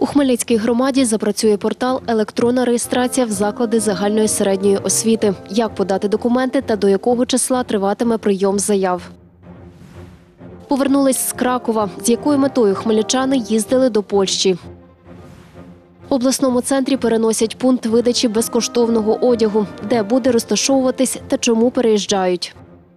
У Хмельницькій громаді запрацює портал «Електронна реєстрація в заклади загальної середньої освіти». Як подати документи та до якого числа триватиме прийом заяв. Повернулись з Кракова, з якою метою хмельничани їздили до Польщі. В обласному центрі переносять пункт видачі безкоштовного одягу, де буде розташовуватись та чому переїжджають.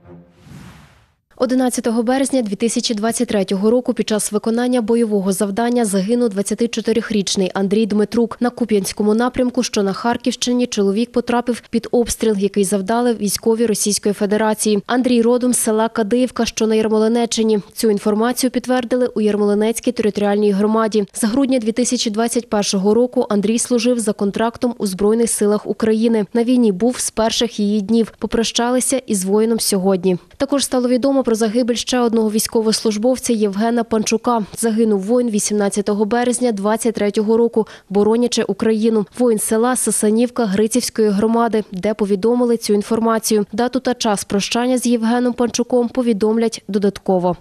11 березня 2023 року під час виконання бойового завдання загинув 24-річний Андрій Дмитрук. На Куп'янському напрямку, що на Харківщині, чоловік потрапив під обстріл, який завдали військові Російської Федерації. Андрій родом з села Кадиївка, що на Ярмолинеччині. Цю інформацію підтвердили у Ярмолинецькій територіальній громаді. З грудня 2021 року Андрій служив за контрактом у Збройних силах України. На війні був з перших її днів. Попрощалися із воїном сьогодні. Також стало відомо про загибель ще одного військовослужбовця Євгена Панчука. Загинув воїн 18 березня 2023 року, боронячи Україну. Воїн села Сасанівка Грицівської громади, де повідомили цю інформацію. Дату та час прощання з Євгеном Панчуком повідомлять додатково.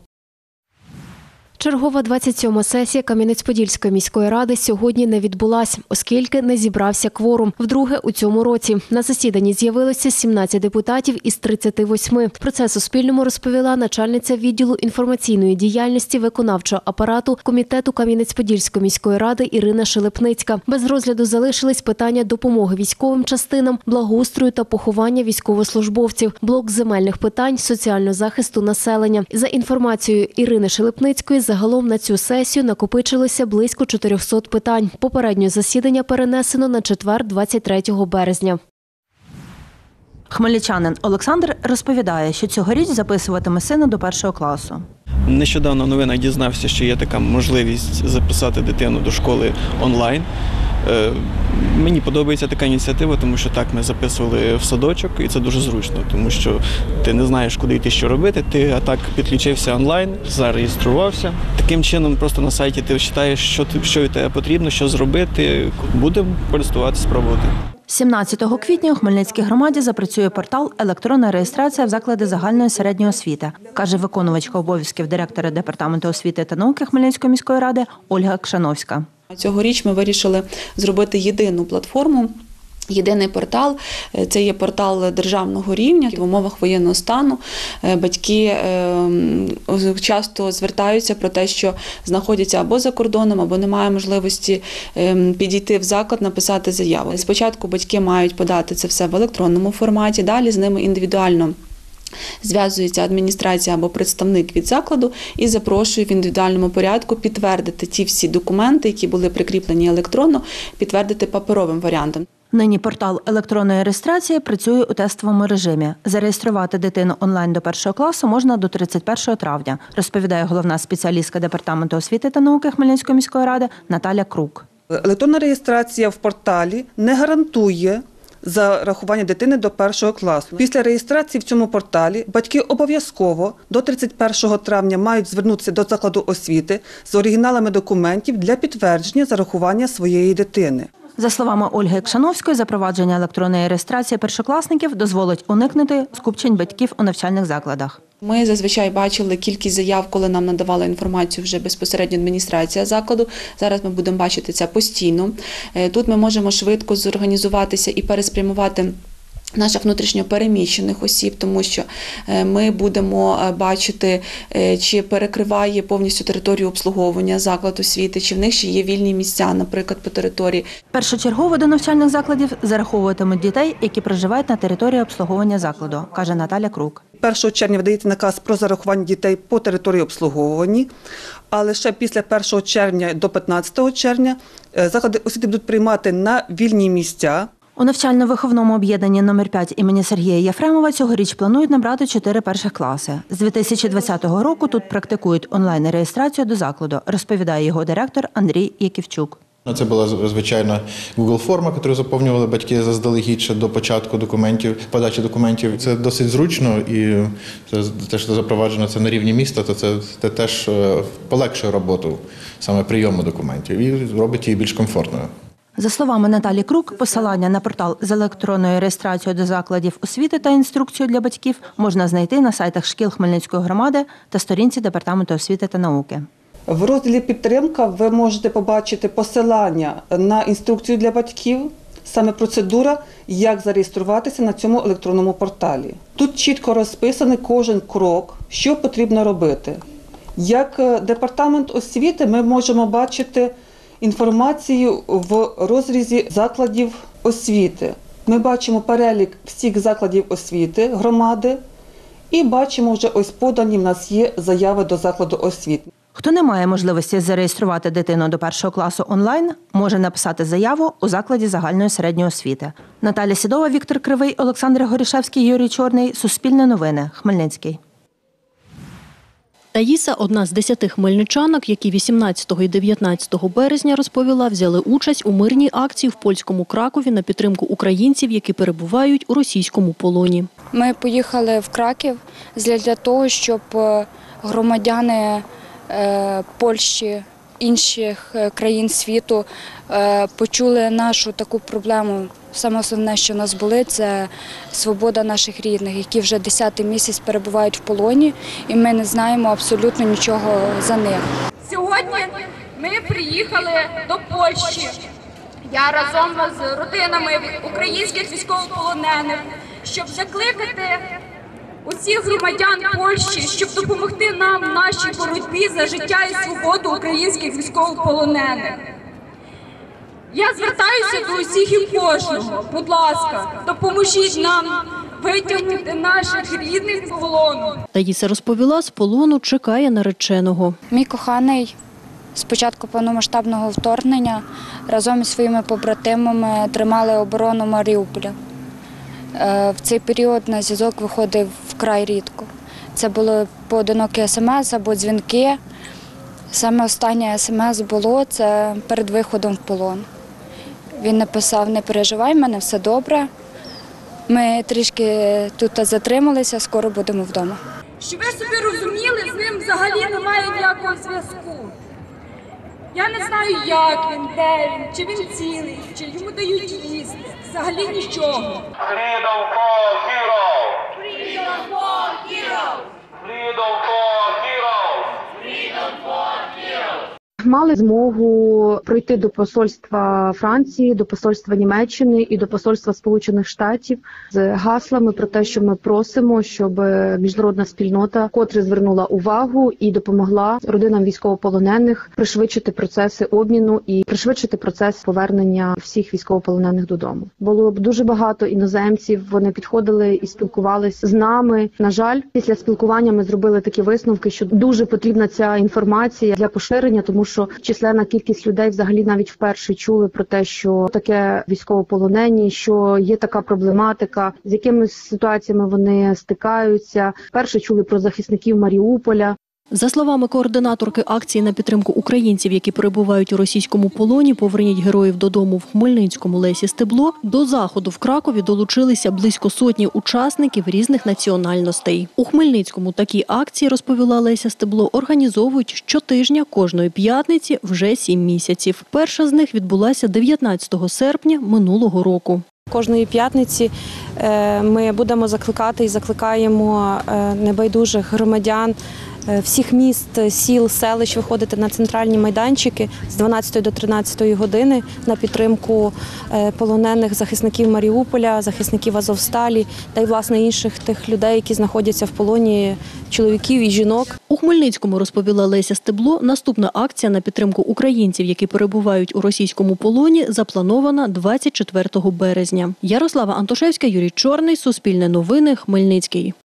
Чергова 27-ма сесія Кам'янець-Подільської міської ради сьогодні не відбулась, оскільки не зібрався кворум. Вдруге у цьому році. На засіданні з'явилося 17 депутатів із 38. Про це Суспільному розповіла начальниця відділу інформаційної діяльності виконавчого апарату Комітету Кам'янець-Подільської міської ради Ірина Шелепницька. Без розгляду залишились питання допомоги військовим частинам, благоустрою та поховання військовослужбовців, блок земельних питань, соціального захисту населення. За інформацією Ірини Шелепницької, загалом на цю сесію накопичилося близько 400 питань. Попереднє засідання перенесено на четвер, 23 березня. Хмельничанин Олександр розповідає, що цьогоріч записуватиме сина до 1 класу. Нещодавно в новинах дізнався, що є така можливість записати дитину до школи онлайн. Мені подобається така ініціатива, тому що так ми записували в садочок, і це дуже зручно, тому що ти не знаєш, куди йти, що робити, ти підключився онлайн, зареєструвався. Таким чином просто на сайті ти читаєш, що від тебе потрібно, що зробити, будемо користуватися, спробувати. 17 квітня у Хмельницькій громаді запрацює портал «Електронна реєстрація в заклади загальної середньої освіти», каже виконувачка обов'язків директора Департаменту освіти та науки Хмельницької міської ради Ольга Кшановська. Цьогоріч ми вирішили зробити єдину платформу, єдиний портал. Це є портал державного рівня. В умовах воєнного стану батьки часто звертаються про те, що знаходяться або за кордоном, або немає можливості підійти в заклад, написати заяву. Спочатку батьки мають подати це все в електронному форматі, далі з ними індивідуально зв'язується адміністрація або представник від закладу і запрошує в індивідуальному порядку підтвердити ті всі документи, які були прикріплені електронно, підтвердити паперовим варіантом. Нині портал електронної реєстрації працює у тестовому режимі. Зареєструвати дитину онлайн до 1 класу можна до 31 травня, розповідає головна спеціалістка Департаменту освіти та науки Хмельницької міської ради Наталя Крук. Електронна реєстрація в порталі не гарантує зарахування дитини до 1 класу. Після реєстрації в цьому порталі батьки обов'язково до 31 травня мають звернутися до закладу освіти з оригіналами документів для підтвердження зарахування своєї дитини. За словами Ольги Кшановської, запровадження електронної реєстрації першокласників дозволить уникнути скупчень батьків у навчальних закладах. Ми зазвичай бачили кількість заяв, коли нам надавала інформацію вже безпосередньо адміністрація закладу. Зараз ми будемо бачити це постійно. Тут ми можемо швидко зорганізуватися і переспрямувати наших внутрішньо переміщених осіб, тому що ми будемо бачити, чи перекриває повністю територію обслуговування заклад освіти, чи в них ще є вільні місця, наприклад, по території. Першочергово до навчальних закладів зараховуватимуть дітей, які проживають на території обслуговування закладу, каже Наталя Крук. 1 червня видається наказ про зарахування дітей по території обслуговування, а лише після 1 червня до 15 червня заклади освіти будуть приймати на вільні місця. У навчально-виховному об'єднанні номер 5 імені Сергія Єфремова цьогоріч планують набрати 4 перших класи. З 2020 року тут практикують онлайн-реєстрацію до закладу, розповідає його директор Андрій Яківчук. Це була звичайна Google-форма, яку заповнювали батьки заздалегідь ще до початку подачі документів. Це досить зручно і те, що запроваджено це на рівні міста, то це теж полегшує роботу саме прийому документів і робить її більш комфортною. За словами Наталі Крук, посилання на портал з електронною реєстрацією до закладів освіти та інструкцію для батьків можна знайти на сайтах шкіл Хмельницької громади та сторінці Департаменту освіти та науки. В розділі «Підтримка» ви можете побачити посилання на інструкцію для батьків, саме процедура, як зареєструватися на цьому електронному порталі. Тут чітко розписаний кожен крок, що потрібно робити. Як департамент освіти ми можемо бачити інформацію в розрізі закладів освіти. Ми бачимо перелік всіх закладів освіти громади і бачимо вже ось подані в нас є заяви до закладу освіти. Хто не має можливості зареєструвати дитину до 1 класу онлайн, може написати заяву у закладі загальної середньої освіти. Наталя Сідова, Віктор Кривий, Олександр Горішевський, Юрій Чорний. Суспільне новини. Хмельницький. Таїса – одна з 10 хмельничанок, які 18 і 19 березня, розповіла, взяли участь у мирній акції в польському Кракові на підтримку українців, які перебувають у російському полоні. Ми поїхали в Краків для того, щоб громадяни Польщі, інших країн світу почули нашу таку проблему. Саме основне, що нас болить, це свобода наших рідних, які вже 10-й місяць перебувають в полоні, і ми не знаємо абсолютно нічого за них. Сьогодні ми приїхали до Польщі. Я разом з родинами українських військовополонених, щоб закликати усіх громадян Польщі, щоб допомогти нам в нашій боротьбі за життя і свободу українських військовополонених. Я звертаюся до усіх і кожного. Будь ласка, допоможіть нам витягнути наших рідних з полону. Таїса розповіла, з полону чекає нареченого. Мій коханий з початку повномасштабного вторгнення разом із своїми побратимами тримали оборону Маріуполя. В цей період на зв'язок виходив вкрай рідко. Це були поодинокі смс або дзвінки. Саме останнє смс було це перед виходом в полон. Він написав: "Не переживай, в мене все добре. Ми трішки тут затрималися, скоро будемо вдома". Щоб ви собі розуміли, з ним взагалі немає ніякого зв'язку. Я не знаю, як він, де він, чи він цілий, чи йому дають їсти. Взагалі нічого. Freedom for heroes! Freedom for heroes! Freedom for heroes! Freedom for heroes! Мали змогу пройти до посольства Франції, до посольства Німеччини і до посольства Сполучених Штатів з гаслами про те, що ми просимо, щоб міжнародна спільнота вкотре звернула увагу і допомогла родинам військовополонених пришвидшити процеси обміну і пришвидшити процес повернення всіх військовополонених додому. Було б дуже багато іноземців, вони підходили і спілкувалися з нами. На жаль, після спілкування ми зробили такі висновки, що дуже потрібна ця інформація для поширення, тому що численна кількість людей взагалі навіть вперше чули про те, що таке військовополонені, що є така проблематика, з якими ситуаціями вони стикаються. Вперше чули про захисників Маріуполя. За словами координаторки акції на підтримку українців, які перебувають у російському полоні, «Поверніть героїв додому» в Хмельницькому Лесі Стебло, до заходу в Кракові долучилися близько сотні учасників різних національностей. У Хмельницькому такі акції, розповіла Леся Стебло, організовують щотижня кожної п'ятниці вже 7 місяців. Перша з них відбулася 19 серпня минулого року. Кожної п'ятниці ми будемо закликати і закликаємо небайдужих громадян всіх міст, сіл, селищ виходити на центральні майданчики з 12 до 13 години на підтримку полонених захисників Маріуполя, захисників Азовсталі та й, власне, інших тих людей, які знаходяться в полоні, чоловіків і жінок. У Хмельницькому, розповіла Леся Стебло, наступна акція на підтримку українців, які перебувають у російському полоні, запланована 24 березня. Ярослава Антошевська, Юрій Чорний, Суспільне новини, Хмельницький.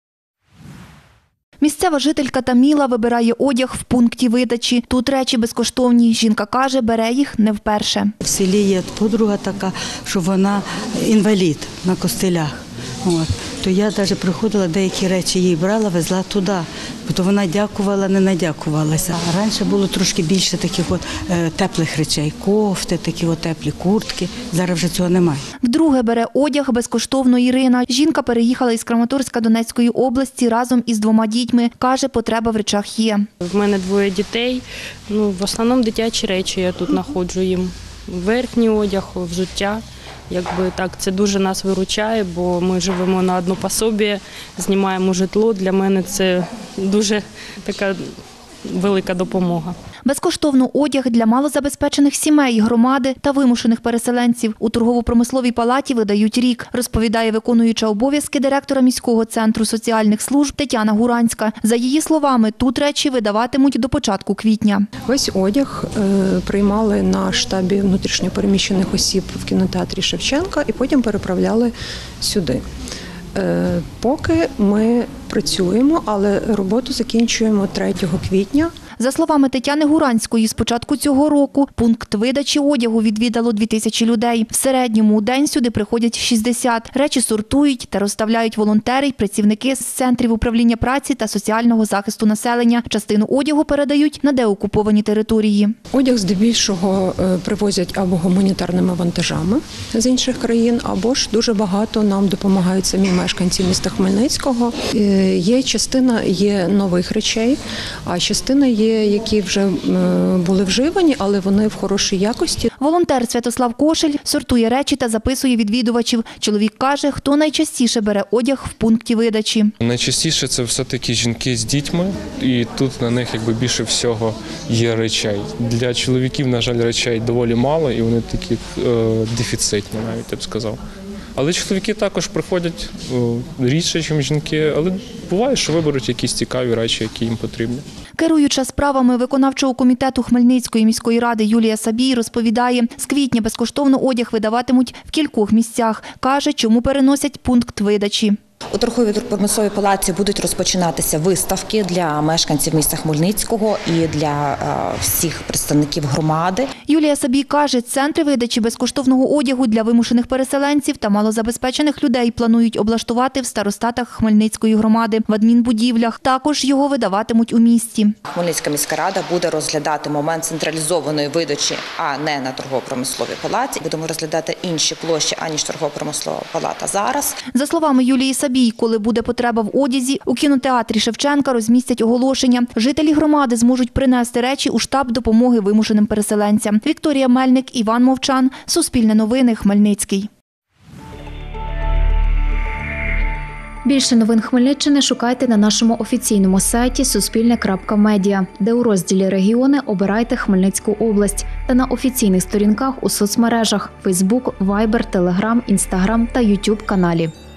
Місцева жителька Таміла вибирає одяг в пункті видачі. Тут речі безкоштовні. Жінка каже, бере їх не вперше. В селі є подруга така, що вона інвалід на костилях. То я навіть приходила, деякі речі їй брала, везла туди. То вона дякувала, не надякувалася. Раніше було трошки більше таких теплих речей, кофти, такі теплі куртки. Зараз вже цього немає. Вдруге бере одяг безкоштовно Ірина. Жінка переїхала із Краматорська Донецької області разом із 2 дітьми. Каже, потреба в речах є. В мене 2 дітей. В основному дитячі речі я тут знаходжу їм. Верхній одяг, взуття. Це дуже нас виручає, бо ми живемо на одне пособі, знімаємо житло. Для мене це дуже така велика допомога. Безкоштовно одяг для малозабезпечених сімей, громади та вимушених переселенців у торгово-промисловій палаті видають рік, розповідає виконуюча обов'язки директора міського центру соціальних служб Тетяна Гуранська. За її словами, тут речі видаватимуть до початку квітня. Весь одяг приймали на штабі внутрішньопереміщених осіб в кінотеатрі Шевченка і потім переправляли сюди. Поки ми працюємо, але роботу закінчуємо 3 квітня. За словами Тетяни Гуранської, з початку цього року пункт видачі одягу відвідало 2000 людей. В середньому у день сюди приходять 60. Речі сортують та розставляють волонтери й працівники з центрів управління праці та соціального захисту населення. Частину одягу передають на деокуповані території. Одяг здебільшого привозять або гуманітарними вантажами з інших країн, або ж дуже багато нам допомагають самі мешканці міста Хмельницького. Є частина нових речей, а частина є, які вже були вживані, але вони в хорошій якості. Волонтер Святослав Кошель сортує речі та записує відвідувачів. Чоловік каже, хто найчастіше бере одяг в пункті видачі. Найчастіше це все-таки жінки з дітьми, і тут на них більше всього є речей. Для чоловіків, на жаль, речей доволі мало, і вони такі дефіцитні, навіть я б сказав. Але чоловіки також приходять рідше, ніж жінки, але буває, що виберуть якісь цікаві речі, які їм потрібні. Керуюча справами виконавчого комітету Хмельницької міської ради Юлія Сабій розповідає, з квітня безкоштовно одяг видаватимуть в кількох місцях. Каже, чому переносять пункт видачі. У торгово-промисловій палаці будуть розпочинатися виставки для мешканців міста Хмельницького і для всіх представників громади. Юлія Сабій каже, центри видачі безкоштовного одягу для вимушених переселенців та малозабезпечених людей планують облаштувати в старостатах Хмельницької громади, в адмінбудівлях. Також його видаватимуть у місті. Хмельницька міська рада буде розглядати момент централізованої видачі, а не на торгово-промисловій палаці. Будемо розглядати інші площі, аніж торгово-промислова палата зараз. За словами Юлії Сабій, коли буде потреба в одязі, у кінотеатрі Шевченка розмістять оголошення. Жителі громади зможуть принести речі у штаб допомоги вимушеним переселенцям. Вікторія Мельник, Іван Мовчан. Суспільне новини. Хмельницький. Більше новин Хмельниччини шукайте на нашому офіційному сайті suspilne.media, де у розділі «Регіони» обирайте Хмельницьку область та на офіційних сторінках у соцмережах – Facebook, Viber, Telegram, Instagram та YouTube каналі.